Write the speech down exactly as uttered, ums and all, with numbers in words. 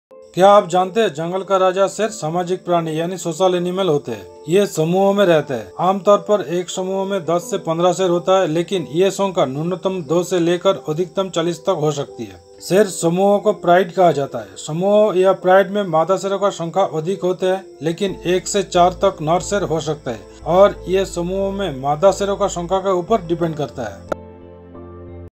क्या आप जानते हैं जंगल का राजा शेर सामाजिक प्राणी यानी सोशल एनिमल होते हैं। ये समूहों में रहते हैं। आमतौर पर एक समूह में दस से पंद्रह शेर होता है, लेकिन ये संख्या न्यूनतम दो से लेकर अधिकतम चालीस तक हो सकती है। शेर समूहों को प्राइड कहा जाता है। समूह या प्राइड में मादा शेरों का संख्या अधिक होते हैं, लेकिन एक से चार तक नर शेर हो सकता है और ये समूहों में मादा शेरों का संख्या के ऊपर डिपेंड करता है।